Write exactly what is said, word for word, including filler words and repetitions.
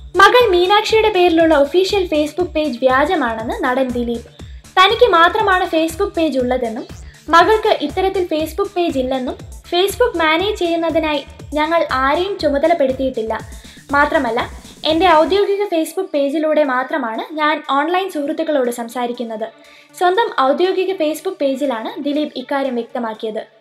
മകൾ മീനാക്ഷിയുടെ പേരിലുള്ള official Facebook page വ്യാജമാണെന്ന് നടൻ ദിലീപ്. തനിക്ക് മാത്രമാണ് ഫേസ്ബുക്ക് പേജ് ഉള്ളതെന്നും മകൾക്ക് ഇത്തരത്തിൽ ഫേസ്ബുക്ക് പേജ് ഇല്ലെന്നും ഫേസ്ബുക്ക് മാനേജ് ചെയ്യുന്നതിനായി ഞങ്ങൾ ആരെയും ചുമതലപ്പെടുത്തിയിട്ടില്ല. മാത്രമല്ല, എൻ്റെ ഔദ്യോഗിക ഫേസ്ബുക്ക് പേജിലൂടെ മാത്രമാണ് ഞാൻ ഓൺലൈൻ സുഹൃത്തുക്കളോട് സംസാരിക്കുന്നത്. സ്വന്തം ഔദ്യോഗിക ഫേസ്ബുക്ക് പേജിലാണ് ദിലീപ് ഇക്കാര്യം വ്യക്തമാക്കിയത്.